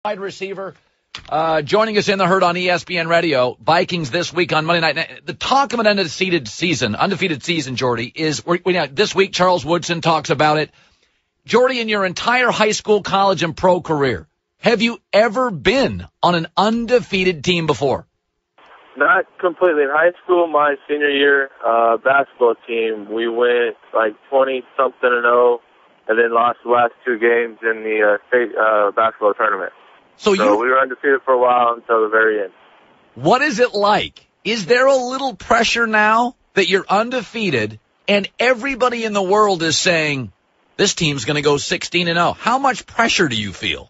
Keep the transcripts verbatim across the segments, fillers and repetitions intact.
Wide receiver, uh, joining us in the herd on E S P N Radio. Vikings this week on Monday night. The talk of an undefeated season, undefeated season, Jordy, is we, we, this week Charles Woodson talks about it. Jordy, in your entire high school, college, and pro career, have you ever been on an undefeated team before? Not completely. In high school, my senior year uh, basketball team, we went like twenty-something and oh, and then lost the last two games in the uh, state uh, basketball tournament. So, so you, we were undefeated for a while until the very end. What is it like? Is there a little pressure now that you're undefeated and everybody in the world is saying, this team's going to go sixteen and oh? How much pressure do you feel?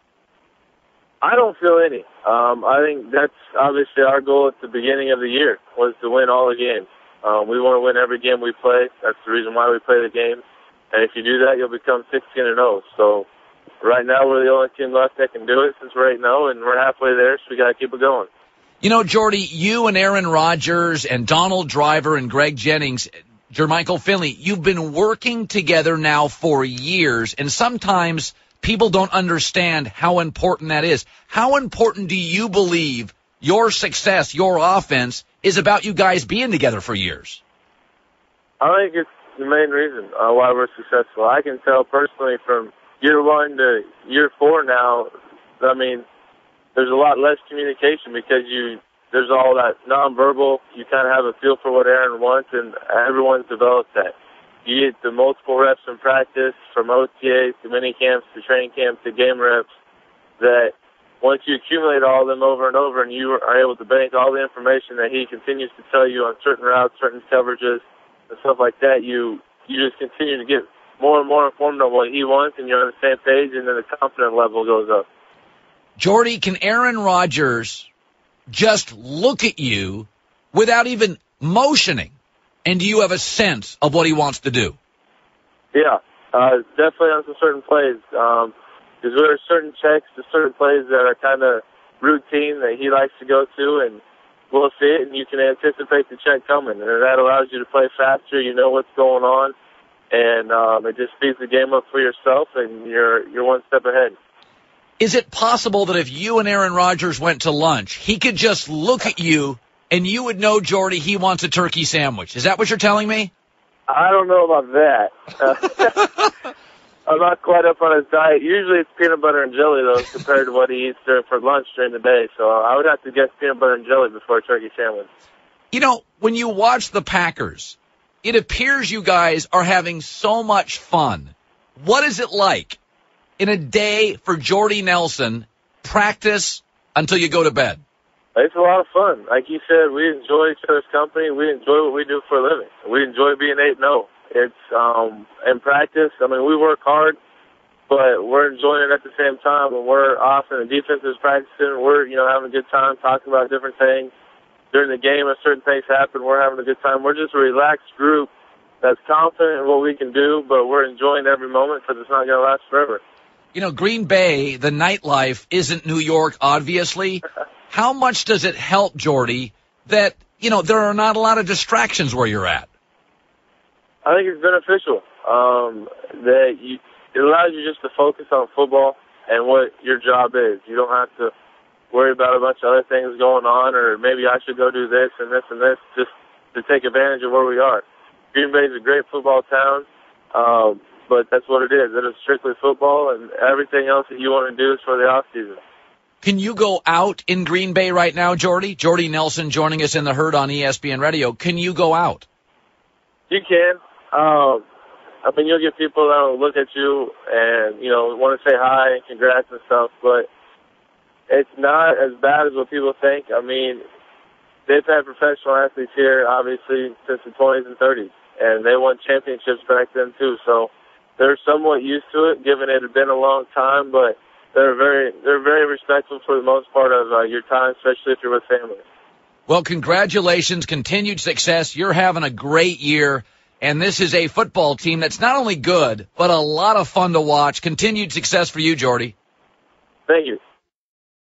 I don't feel any. Um, I think that's obviously our goal at the beginning of the year, was to win all the games. Um, we want to win every game we play. That's the reason why we play the games. And if you do that, you'll become sixteen and oh. So right now, we're the only team left that can do it since we're eight and oh, and we're halfway there, so we got to keep it going. You know, Jordy, you and Aaron Rodgers and Donald Driver and Greg Jennings, Jermichael Finley, you've been working together now for years, and sometimes people don't understand how important that is. How important do you believe your success, your offense, is about you guys being together for years? I think it's the main reason uh, why we're successful. I can tell personally from year one to year four now, I mean, there's a lot less communication because you there's all that nonverbal. You kind of have a feel for what Aaron wants, and everyone's developed that. You get the multiple reps in practice, from O T As to mini camps to training camps to game reps, that once you accumulate all of them over and over and you are able to bank all the information that he continues to tell you on certain routes, certain coverages, and stuff like that, you you just continue to get more and more informed on what he wants, and you're on the same page, and then the confidence level goes up. Jordy, can Aaron Rodgers just look at you without even motioning, and do you have a sense of what he wants to do? Yeah, uh, definitely on some certain plays. Um, because there are certain checks to certain plays that are kind of routine that he likes to go to, and we'll see it, and you can anticipate the check coming, and that allows you to play faster. You know what's going on. And um, it just speeds the game up for yourself, and you're you're one step ahead. Is it possible that if you and Aaron Rodgers went to lunch, he could just look at you and you would know, Jordy, he wants a turkey sandwich? Is that what you're telling me? I don't know about that. Uh, I'm not quite up on his diet. Usually it's peanut butter and jelly, though, compared to what he eats during, for lunch during the day. So I would have to guess peanut butter and jelly before a turkey sandwich. You know, when you watch the Packers, it appears you guys are having so much fun. What is it like in a day for Jordy Nelson, practice until you go to bed? It's a lot of fun. Like you said, we enjoy each other's company. We enjoy what we do for a living. We enjoy being eight and oh. It's, um, in practice, I mean, we work hard, but we're enjoying it at the same time. When we're off and the defense is practicing, we're, you know, having a good time talking about different things. During the game, if certain things happen, we're having a good time. We're just a relaxed group that's confident in what we can do, but we're enjoying every moment because it's not going to last forever. You know, Green Bay, the nightlife isn't New York, obviously. How much does it help, Jordy, that, you know, there are not a lot of distractions where you're at? I think it's beneficial. Um, that you, it allows you just to focus on football and what your job is. You don't have to worry about a bunch of other things going on, or maybe I should go do this and this and this just to take advantage of where we are. Green Bay is a great football town, um, but that's what it is. It is strictly football, and everything else that you want to do is for the off season. Can you go out in Green Bay right now, Jordy? Jordy Nelson joining us in the herd on E S P N Radio. Can you go out? You can. Um, I mean, you'll get people that will look at you and, you know, want to say hi and congrats and stuff, but it's not as bad as what people think. I mean, they've had professional athletes here, obviously, since the twenties and thirties, and they won championships back then, too. So they're somewhat used to it, given it had been a long time, but they're very they're very respectful for the most part of uh, your time, especially if you're with family. Well, congratulations, continued success. You're having a great year, and this is a football team that's not only good, but a lot of fun to watch. Continued success for you, Jordy. Thank you.